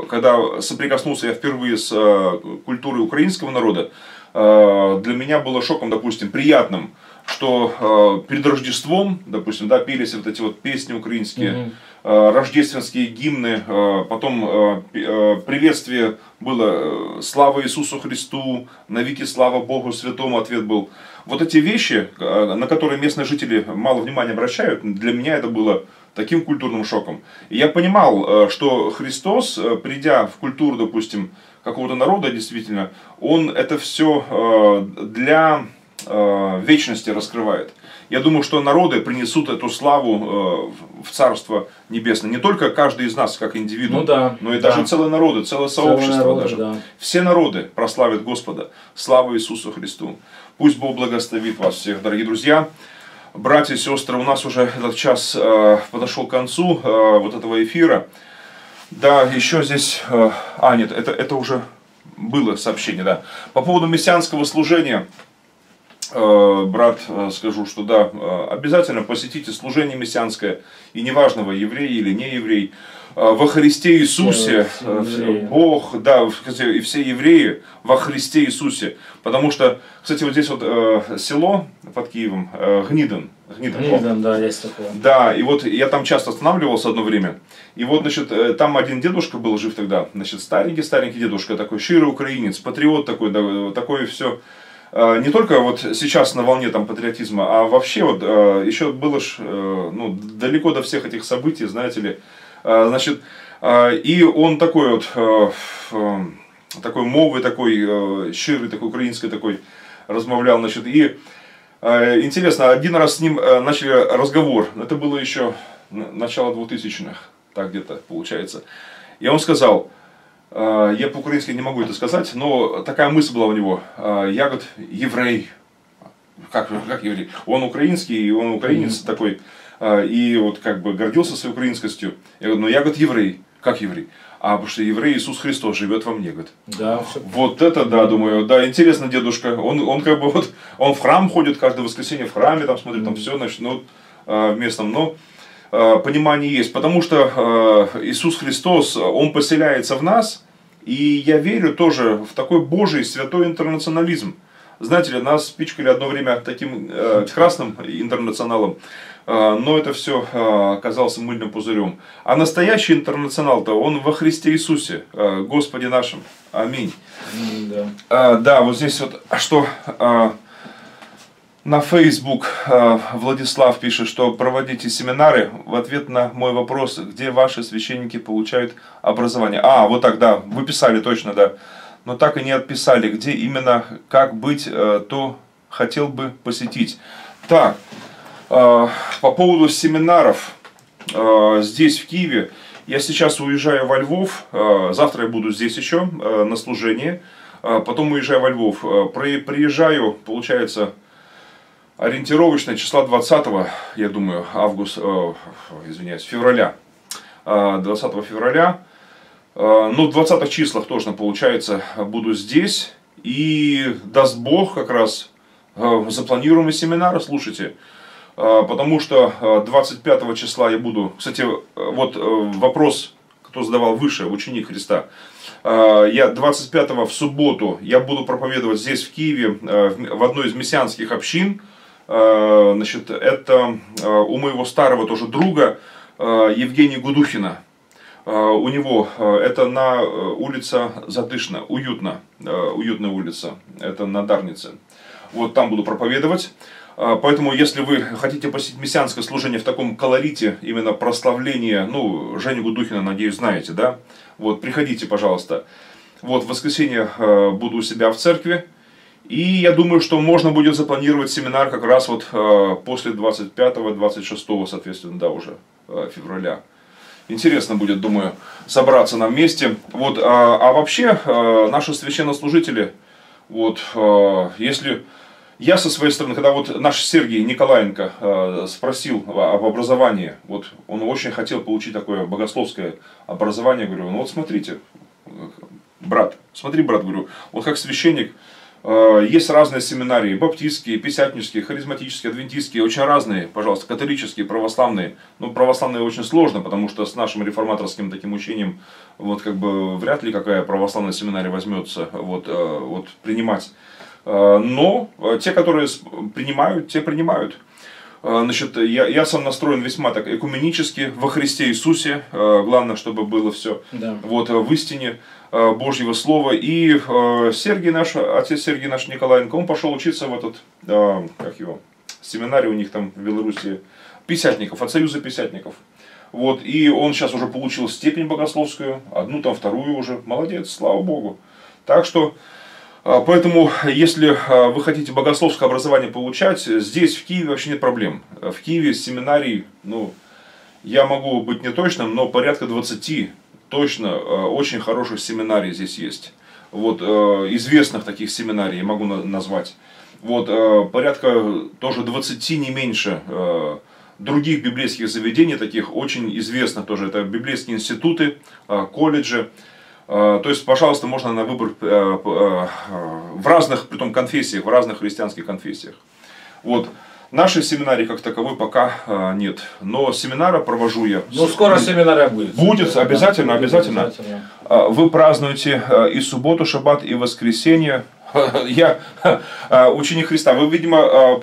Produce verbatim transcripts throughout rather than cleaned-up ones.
когда соприкоснулся я впервые с культурой украинского народа, для меня было шоком, допустим, приятным, что перед Рождеством, допустим, да, пелись вот эти вот песни украинские, mm-hmm. рождественские гимны, потом приветствие было «Слава Иисусу Христу», «Навеки слава Богу Святому», ответ был. Вот эти вещи, на которые местные жители мало внимания обращают, для меня это было таким культурным шоком. И я понимал, что Христос, придя в культуру, допустим, какого-то народа, действительно, Он это все для вечности раскрывает. Я думаю, что народы принесут эту славу в Царство Небесное. Не только каждый из нас, как индивидуум, ну, да, но и да. даже целые народы, целое сообщество. Народы, даже. Да. Все народы прославят Господа. Слава Иисусу Христу. Пусть Бог благословит вас всех, дорогие друзья. Братья и сестры, у нас уже этот час э, подошел к концу э, вот этого эфира. Да, еще здесь... Э, а, нет, это, это уже было сообщение, да. По поводу мессианского служения... Брат, скажу, что да, обязательно посетите служение мессианское, и неважно, вы еврей или не еврей, во Христе Иисусе, Бог, да, и все евреи во Христе Иисусе, потому что, кстати, вот здесь вот село под Киевом, Гниден, Гниден, Гниден, да, есть такое. Да, и вот я там часто останавливался одно время, и вот, значит, там один дедушка был жив тогда, значит, старенький-старенький дедушка, такой щирый украинец, патриот такой, да, такой все. Не только вот сейчас на волне там патриотизма, а вообще вот еще было ж, ну, далеко до всех этих событий, знаете ли, значит, и он такой вот, такой мовый, такой щирый, такой украинский такой размовлял, значит, и интересно, один раз с ним начали разговор, это было еще начало двухтысячных, так где-то получается, и он сказал: я по-украински не могу это сказать, но такая мысль была у него. Я, говорит, еврей. Как, как еврей? Он украинский, он украинец mm-hmm. такой. И вот как бы гордился своей украинскостью. Я говорю, ну я, говорит, еврей. Как еврей? А потому что еврей Иисус Христос живет во мне, говорит. Да, все. Вот это, да, думаю, да, интересно, дедушка. Он, он как бы вот, он в храм ходит каждое воскресенье, в храме, там смотрит, mm-hmm. там все, значит, ну, в местном, но понимание есть, потому что Иисус Христос, Он поселяется в нас, и я верю тоже в такой Божий святой интернационализм. Знаете ли, нас пичкали одно время таким э, красным интернационалом, э, но это все э, оказалось мыльным пузырем. А настоящий интернационал-то, он во Христе Иисусе, э, Господе нашим. Аминь. Да, э, да вот здесь вот, что... Э, На Facebook Владислав пишет, что проводите семинары в ответ на мой вопрос, где ваши священники получают образование. А, вот так, да, вы писали точно, да. Но так и не отписали, где именно, как быть, то хотел бы посетить. Так, по поводу семинаров здесь, в Киеве, я сейчас уезжаю во Львов, завтра я буду здесь еще на служении, потом уезжаю во Львов, приезжаю, получается... Ориентировочно числа двадцатого, я думаю, август, э, извиняюсь, февраля, двадцатого февраля, э, ну, в двадцатых числах точно, получается, буду здесь, и даст Бог, как раз э, запланируем семинары, слушайте, э, потому что двадцать пятого числа я буду, кстати, вот э, вопрос, кто задавал выше, ученик Христа, э, я двадцать пятого в субботу, я буду проповедовать здесь, в Киеве, э, в одной из мессианских общин. Значит, это у моего старого тоже друга Евгения Гудухина. У него это на улице Задышна, уютно, уютная улица, это на Дарнице. Вот там буду проповедовать. Поэтому, если вы хотите посетить мессианское служение в таком колорите, именно прославления, ну, Женю Гудухина, надеюсь, знаете, да? Вот, приходите, пожалуйста. Вот, в воскресенье буду у себя в церкви. И я думаю, что можно будет запланировать семинар как раз вот э, после двадцать пятого двадцать шестого, соответственно, да, уже э, февраля. Интересно будет, думаю, собраться нам вместе. Вот, э, а вообще, э, наши священнослужители, вот, э, если я со своей стороны, когда вот наш Сергей Николаенко э, спросил об образовании, вот, он очень хотел получить такое богословское образование, говорю, ну вот смотрите, брат, смотри, брат, говорю, вот как священник, Есть разные семинарии, баптистские, пятидесятнические, харизматические, адвентистские, очень разные, пожалуйста, католические, православные. Ну, православные очень сложно, потому что с нашим реформаторским таким учением, вот как бы вряд ли какая православная семинария возьмется вот, вот принимать. Но те, которые принимают, те принимают. Значит, я, я сам настроен весьма так экуменически во Христе Иисусе. Главное, чтобы было все да. вот, в истине Божьего Слова. И Сергий наш, отец Сергий наш Николаенко, он пошел учиться в этот, как его, семинарий у них там в Беларуси, пятидесятников, от Союза пятидесятников. Вот, и он сейчас уже получил степень богословскую, одну там, вторую уже. Молодец, слава Богу. Так что... Поэтому, если вы хотите богословское образование получать, здесь, в Киеве, вообще нет проблем. В Киеве семинарий, ну, я могу быть не точным, но порядка двадцати точно очень хороших семинарий здесь есть. Вот, известных таких семинарий я могу назвать. Вот, порядка тоже двадцати, не меньше, других библейских заведений, таких очень известных тоже. Это библейские институты, колледжи. То есть, пожалуйста, можно на выбор в разных, притом, конфессиях, в разных христианских конфессиях. Вот. Нашей семинарии как таковой пока нет. Но семинара провожу я. Ну, скоро семинария будет. Будет, обязательно, обязательно. обязательно. Вы празднуете и субботу, шаббат, и воскресенье. Я ученик Христа. Вы, видимо,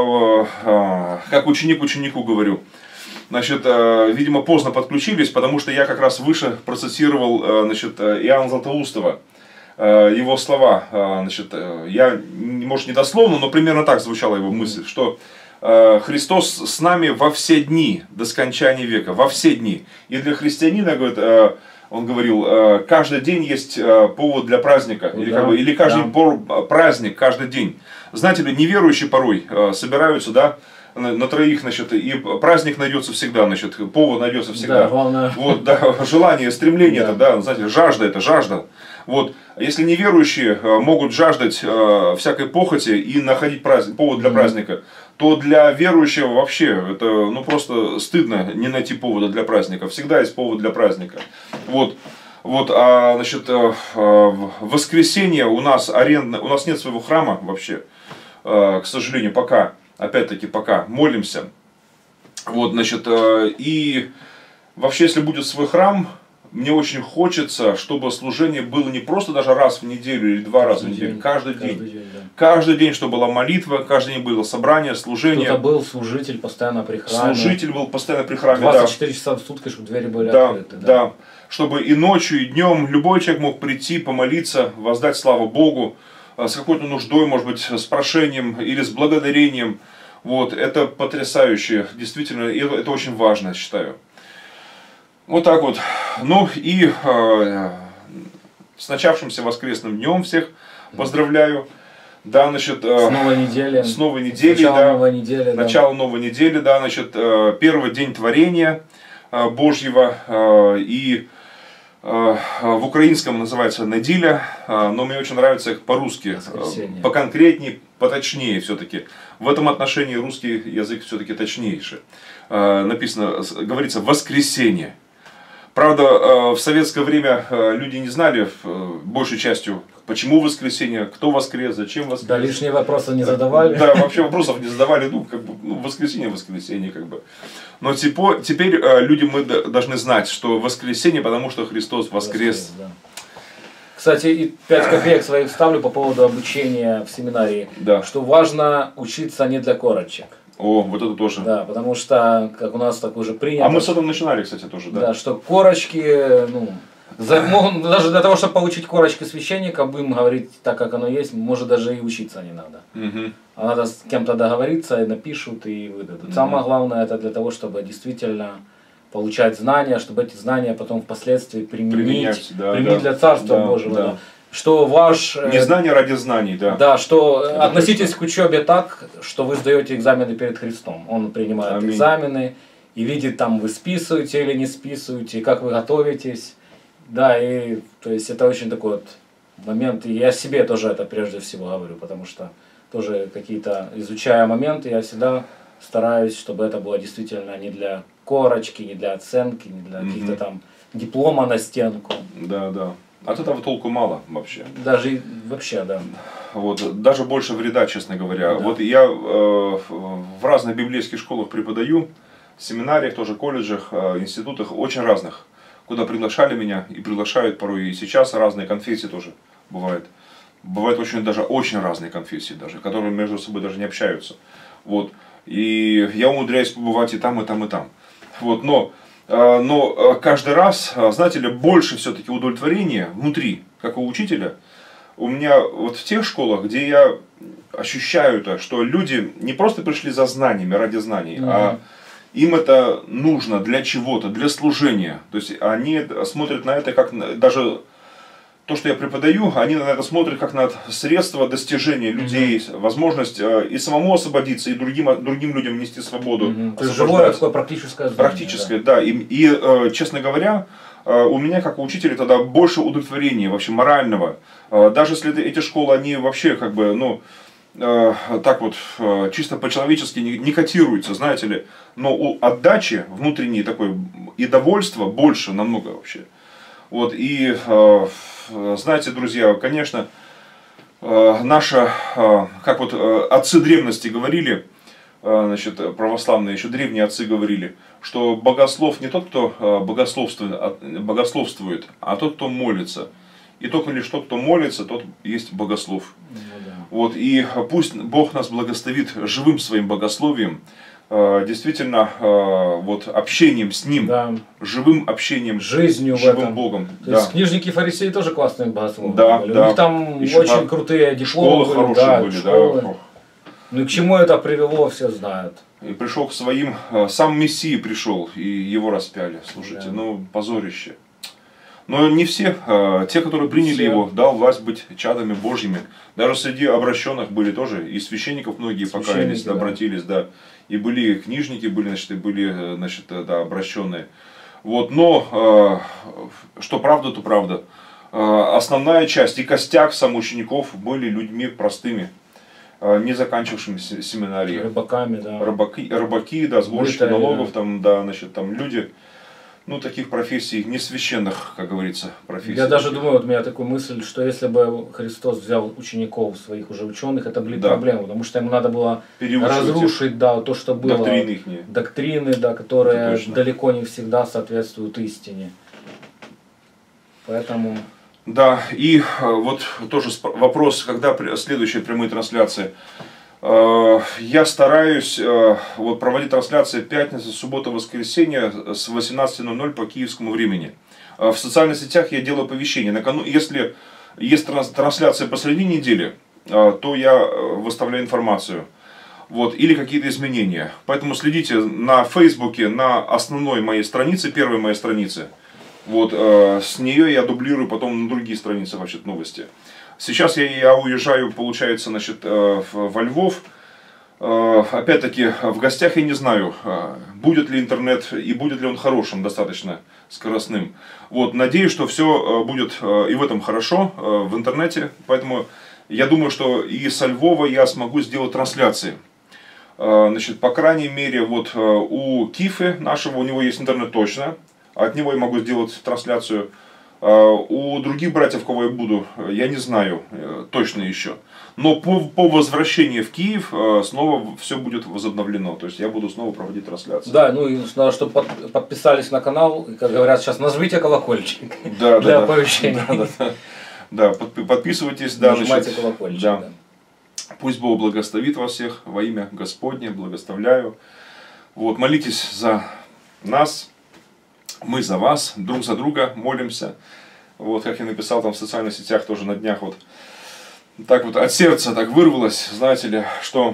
как ученик ученику говорю. Значит, видимо, поздно подключились, потому что я как раз выше процитировал, значит, Иоанна Златоустова, его слова. Значит, я, может, не дословно, но примерно так звучала его мысль, что Христос с нами во все дни до скончания века, во все дни. И для христианина, говорит, он говорил, каждый день есть повод для праздника, или, как бы, или каждый да. праздник, каждый день. Знаете ли, неверующие порой собираются, да, На, на троих, значит, и праздник найдется всегда, значит, повод найдется всегда. Да, главное. Вот, да, желание, стремление, да. это, да, знаете, жажда, это жажда. Вот, если неверующие могут жаждать э, всякой похоти и находить праздник, повод для mm-hmm. праздника, то для верующего вообще это, ну, просто стыдно не найти повода для праздника. Всегда есть повод для праздника. Вот. Вот, а, значит, э, в воскресенье у нас аренда, у нас нет своего храма вообще, э, к сожалению, пока. Опять-таки, пока молимся. Вот, значит, и вообще, если будет свой храм, мне очень хочется, чтобы служение было не просто даже раз в неделю или два раза в неделю, каждый день. Каждый день, да. каждый день, чтобы была молитва, каждый день было собрание, служение. Кто-то был служитель постоянно при храме. Служитель был постоянно при храме, двадцать четыре да. часа в сутки, чтобы двери были да, открыты. Да. да, чтобы и ночью, и днем любой человек мог прийти, помолиться, воздать славу Богу, с какой-то нуждой, может быть, с прошением или с благодарением. Вот, это потрясающе, действительно, и это очень важно, я считаю. Вот так вот. Ну и э, с начавшимся воскресным днем всех поздравляю. Да, значит, э, с новой недели. С новой недели, Начало да. новой недели, Начало да. новой недели, да, значит, э, первый день творения э, Божьего э, и в украинском называется «Неділя», но мне очень нравится их по-русски, поконкретнее, поточнее все-таки. В этом отношении русский язык все-таки точнейший. Написано, говорится «воскресенье». Правда, в советское время люди не знали большей частью, почему воскресенье, кто воскрес, зачем воскрес. Да, лишние вопросы не задавали. Да, вообще вопросов не задавали, ну, как бы, ну, воскресенье, воскресенье, как бы. Но теперь, теперь люди мы должны знать, что воскресенье, потому что Христос воскрес. воскрес да. Кстати, и пять копеек своих ставлю по поводу обучения в семинарии, да. что важно учиться не для корочек. О, вот это тоже. Да, потому что, как у нас так уже принято. А мы с этого начинали, кстати, тоже, да. Да, что корочки, ну, за, ну, даже для того, чтобы получить корочки священника, будем говорить так, как оно есть, может даже и учиться не надо. Угу. А надо с кем-то договориться, и напишут, и выдадут. Угу. Самое главное, это для того, чтобы действительно получать знания, чтобы эти знания потом впоследствии применить, применять, да, применить да, для Царства да, Божьего. Да. Да. Что ваш... Не знание ради знаний, да. Да, что это относитесь точно. К учебе так, что вы сдаете экзамены перед Христом. Он принимает Аминь. Экзамены и видит, там вы списываете или не списываете, как вы готовитесь. Да, и то есть это очень такой вот момент. И я себе тоже это прежде всего говорю, потому что тоже какие-то, изучая моменты, я всегда стараюсь, чтобы это было действительно не для корочки, не для оценки, не для mm-hmm. каких-то там диплома на стенку. Да, да. От этого толку мало вообще. Даже вообще, да. вот, даже больше вреда, честно говоря. Да. Вот я э, в разных библейских школах преподаю, в семинариях, тоже колледжах, э, институтах, очень разных, куда приглашали меня и приглашают порой и сейчас разные конфессии тоже бывают. Бывают очень даже очень разные конфессии даже, которые между собой даже не общаются. Вот. И я умудряюсь побывать и там, и там, и там. Вот. Но, э, но каждый раз, знаете ли, больше все-таки удовлетворения внутри, как у учителя, у меня вот в тех школах, где я ощущаю то, что люди не просто пришли за знаниями, ради знаний, mm-hmm. а им это нужно для чего-то, для служения. То есть они смотрят на это как на, даже то, что я преподаю, они на это смотрят как на средство достижения людей, mm-hmm. возможность э, и самому освободиться, и другим, другим людям нести свободу. Mm-hmm. То есть живое такое практическое знание. Практическое, да. да. И, и э, честно говоря, э, у меня, как у учителя, тогда больше удовлетворения, вообще морального. Э, даже если эти школы, они вообще как бы, ну, э, так вот, э, чисто по-человечески не, не котируются, знаете ли. Но у отдачи внутренней такой и довольства больше намного вообще. Вот, и, э, знаете, друзья, конечно, э, наша, э, как вот э, отцы древности говорили, э, значит, православные, еще древние отцы говорили, что богослов не тот, кто э, богословствует, а, богословствует, а тот, кто молится. И только лишь тот, кто молится, тот есть богослов. Ну, да. Вот, и пусть Бог нас благословит живым своим богословием, действительно, вот общением с Ним, да. живым общением, жизнью живым в этом. Богом. То да. есть книжники и фарисеи тоже классные богословы да, были. Да. У них там еще очень крутые дипломы школы были. хорошие Да, были, школы. Да. Ну и к чему это привело, все знают. И пришел к своим, сам Мессия пришел, и его распяли. Слушайте, да. ну позорище. Но не все, те, которые приняли все. его, дал власть быть чадами Божьими. Даже среди обращенных были тоже, и священников многие покаялись, да. обратились, да. И были книжники, были, значит, и были, значит, да, обращенные. Вот, но, что правда, то правда. Основная часть и костяк самоучеников были людьми простыми, не заканчивавшими семинарии. Рыбаками, да. Рыбаки, рыбаки да, сборщики Мытари, налогов, да. Там, да, значит, там люди. Ну, таких профессий, не священных, как говорится, профессий. Я даже думаю, вот у меня такая мысль, что если бы Христос взял учеников своих уже ученых, это были да. проблемы, потому что ему надо было разрушить да, то, что было. Доктрины их. Доктрины, да, которые далеко не всегда соответствуют истине. Поэтому... Да, и вот тоже вопрос, когда следующая прямая трансляция. Я стараюсь вот, проводить трансляции пятница, суббота, воскресенье с восемнадцати ноль ноль по киевскому времени. В социальных сетях я делаю оповещения. Если есть трансляция посреди недели, то я выставляю информацию. Вот, или какие-то изменения. Поэтому следите на Фейсбуке, на основной моей странице, первой моей странице. Вот, с нее я дублирую потом на другие страницы вообще новости. Сейчас я, я уезжаю, получается, значит, во Львов. Опять-таки, в гостях я не знаю, будет ли интернет и будет ли он хорошим, достаточно скоростным. Вот, надеюсь, что все будет и в этом хорошо, в интернете. Поэтому я думаю, что и со Львова я смогу сделать трансляции. Значит, по крайней мере, вот у Кифы нашего, у него есть интернет точно. От него я могу сделать трансляцию. У других братьев, кого я буду, я не знаю точно еще. Но по, по возвращении в Киев снова все будет возобновлено. То есть я буду снова проводить трансляции. Да, ну и надо, чтобы под, подписались на канал. И, как говорят сейчас, нажмите колокольчик да, для да, оповещений. Да, да, да. Да, подписывайтесь. Да, нажимайте значит, колокольчик. Да. Да. Пусть Бог благословит вас всех во имя Господне. Благословляю. Вот, молитесь за нас. Мы за вас, друг за друга молимся. Вот, как я написал там в социальных сетях тоже на днях, вот так вот от сердца так вырвалось, знаете ли, что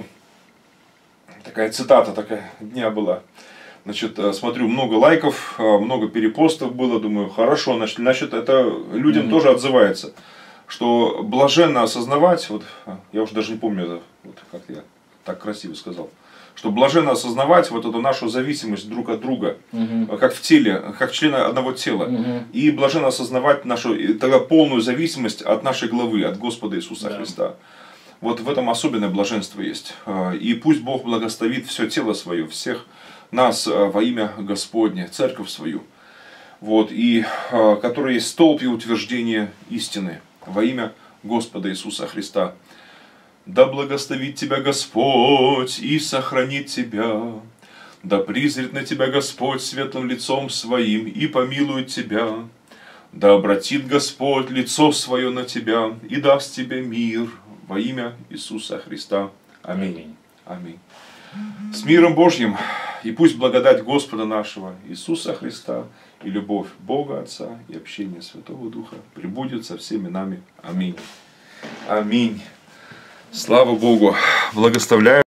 такая цитата такая дня была. Значит, смотрю, много лайков, много перепостов было, думаю, хорошо, значит, значит это людям mm-hmm. тоже отзывается. Что блаженно осознавать, вот я уже даже не помню, это, вот как я так красиво сказал. Что блаженно осознавать вот эту нашу зависимость друг от друга, угу. как в теле, как члены одного тела. Угу. И блаженно осознавать нашу тогда полную зависимость от нашей главы, от Господа Иисуса да. Христа. Вот в этом особенное блаженство есть. И пусть Бог благословит все тело свое, всех нас во имя Господне, церковь свою. Вот, и который есть столб и утверждение истины во имя Господа Иисуса Христа. Да благословит тебя Господь и сохранит тебя. Да призрит на тебя Господь светлым лицом своим и помилует тебя. Да обратит Господь лицо свое на тебя и даст тебе мир во имя Иисуса Христа. Аминь. Аминь. С миром Божьим, и пусть благодать Господа нашего Иисуса Христа и любовь Бога Отца и общение Святого Духа пребудет со всеми нами. Аминь. Аминь. Слава Богу. Благословляю.